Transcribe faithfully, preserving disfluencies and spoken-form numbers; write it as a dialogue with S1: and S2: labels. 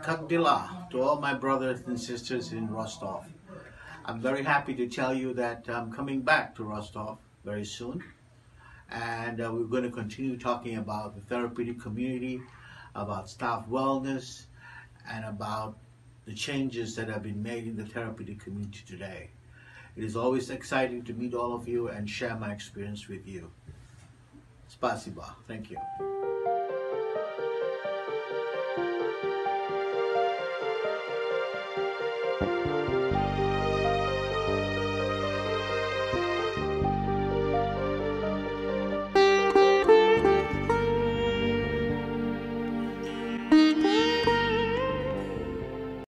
S1: Как дела to all my brothers and sisters in Rostov. I'm very happy to tell you that I'm coming back to Rostov very soon. And uh, we're going to continue talking about the therapeutic community, about staff wellness, and about the changes that have been made in the therapeutic community today. It is always exciting to meet all of you and share my experience with you. Spasiba. Thank you.